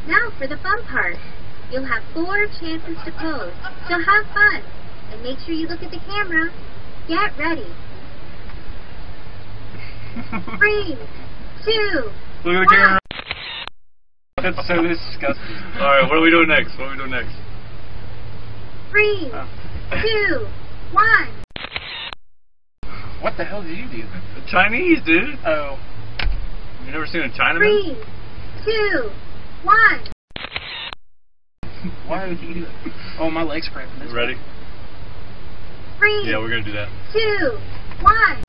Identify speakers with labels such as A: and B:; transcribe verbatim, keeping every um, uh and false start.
A: Now for the fun part. You'll have four chances to pose, so have fun. And make sure you look at the camera. Get ready. Three, two,
B: Look at the
A: one.
B: camera.
C: That's so disgusting.
B: Alright, what are we doing next? What are we doing next?
A: Three,
C: Oh.
A: two, one.
C: What the hell did you do?
B: Chinese, dude.
C: Oh.
B: You never seen a Chinaman?
A: Three, two, one.
C: Why would you do it? Oh, my leg's cramping.
B: Ready?
A: Three,
B: Yeah, we're gonna do that.
A: two, one.